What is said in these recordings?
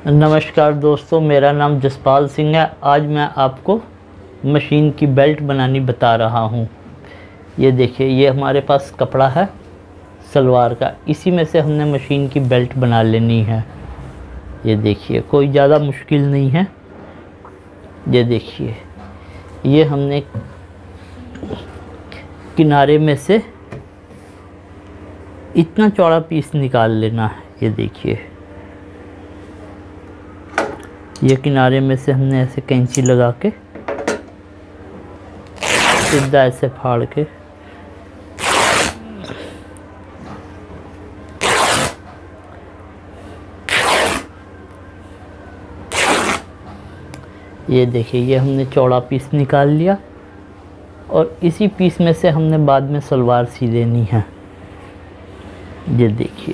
नमस्कार दोस्तों, मेरा नाम जसपाल सिंह है। आज मैं आपको मशीन की बेल्ट बनानी बता रहा हूँ। ये देखिए, ये हमारे पास कपड़ा है सलवार का, इसी में से हमने मशीन की बेल्ट बना लेनी है। ये देखिए, कोई ज़्यादा मुश्किल नहीं है। ये देखिए, ये हमने किनारे में से इतना चौड़ा पीस निकाल लेना है। ये देखिए, ये किनारे में से हमने ऐसे कैंची लगा के सीधा ऐसे फाड़ के ये देखिए, ये हमने चौड़ा पीस निकाल लिया और इसी पीस में से हमने बाद में सलवार सी लेनी है। ये देखिए,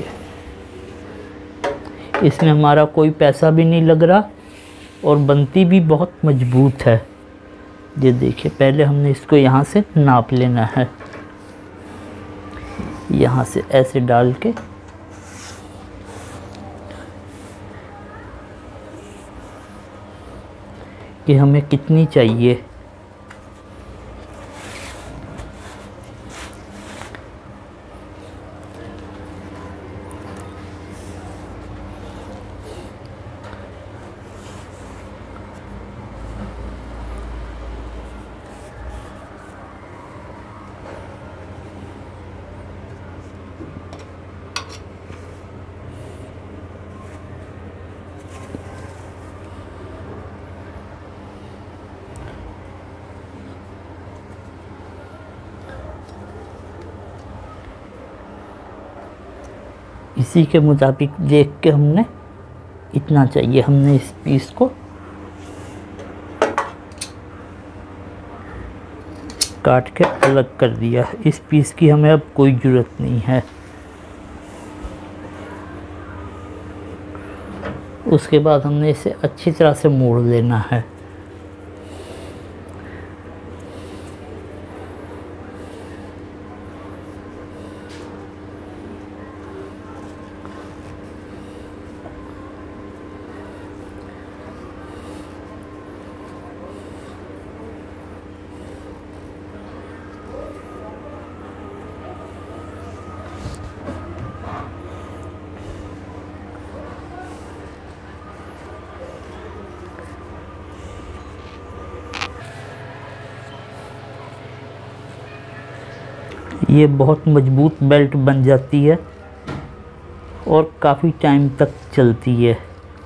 इसमें हमारा कोई पैसा भी नहीं लग रहा और बनती भी बहुत मजबूत है। ये देखिए, पहले हमने इसको यहाँ से नाप लेना है। यहाँ से ऐसे डाल के कि हमें कितनी चाहिए। इसी के मुताबिक देख के हमने इतना चाहिए, हमने इस पीस को काट के अलग कर दिया। इस पीस की हमें अब कोई ज़रूरत नहीं है। उसके बाद हमने इसे अच्छी तरह से मोड़ लेना है। ये बहुत मजबूत बेल्ट बन जाती है और काफ़ी टाइम तक चलती है।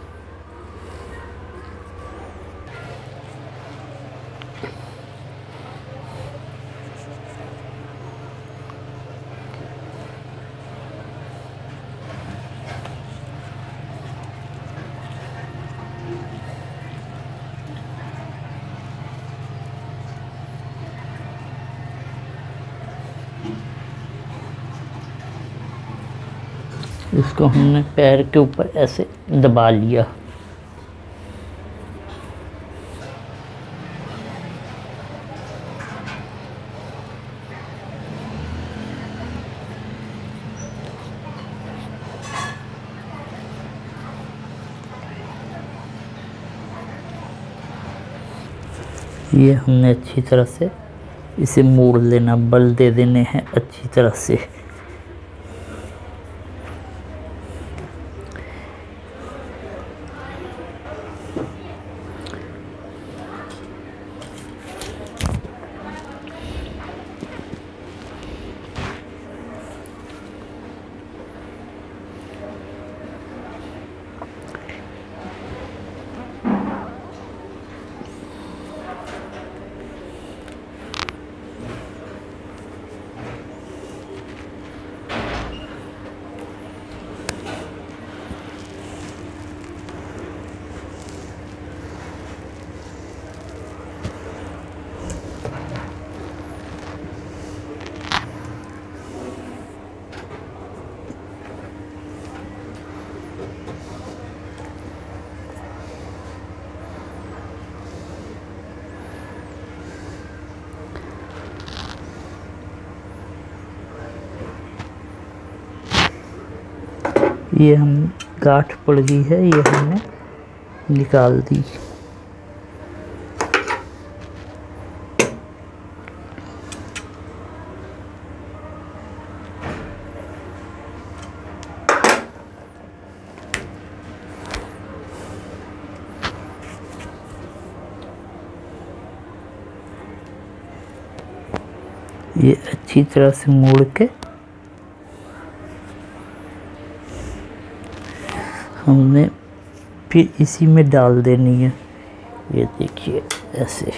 इसको हमने पैर के ऊपर ऐसे दबा लिया। ये हमने अच्छी तरह से इसे मोड़ लेना, बल दे देने हैं अच्छी तरह से। ये हम गांठ पड़ गई है, ये हमने निकाल दी। ये अच्छी तरह से मोड़ के हमने फिर इसी में डाल देनी है। ये देखिए ऐसे।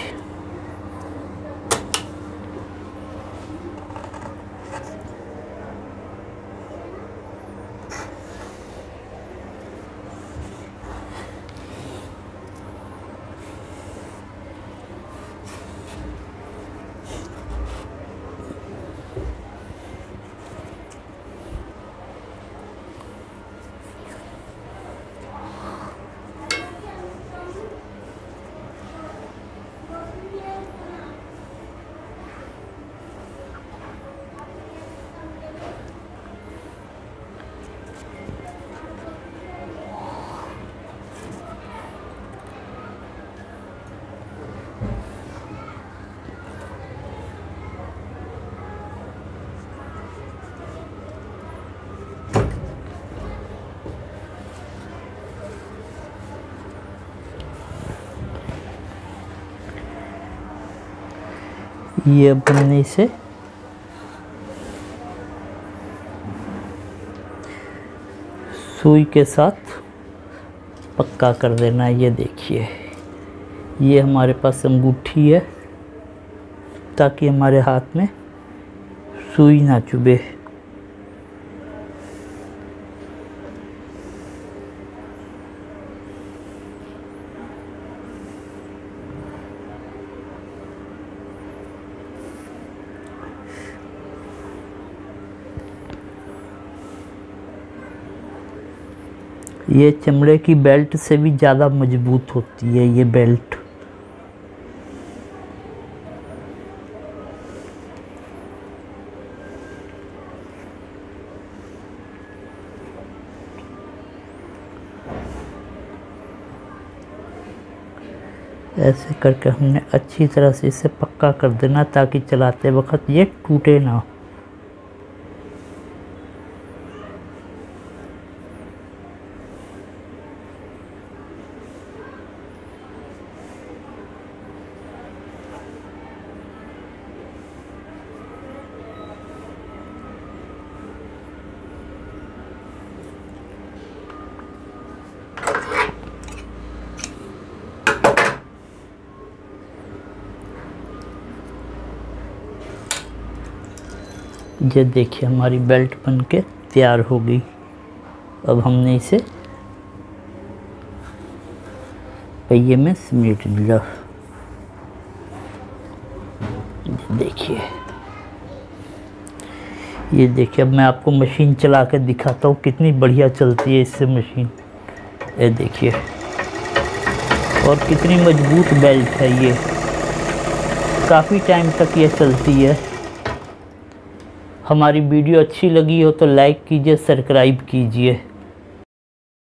ये बनने से सुई के साथ पक्का कर देना। ये देखिए, ये हमारे पास अंगूठी है ताकि हमारे हाथ में सुई ना चुभे। ये चमड़े की बेल्ट से भी ज़्यादा मजबूत होती है ये बेल्ट। ऐसे करके हमने अच्छी तरह से इसे पक्का कर देना ताकि चलाते वक्त ये टूटे ना। ये देखिए हमारी बेल्ट बन के तैयार हो गई। अब हमने इसे पहिए में समेट दिया। देखिए, ये देखिए, अब मैं आपको मशीन चला के दिखाता हूँ कितनी बढ़िया चलती है इससे मशीन। ये देखिए, और कितनी मजबूत बेल्ट है ये, काफ़ी टाइम तक ये चलती है। हमारी वीडियो अच्छी लगी हो तो लाइक कीजिए, सब्सक्राइब कीजिए।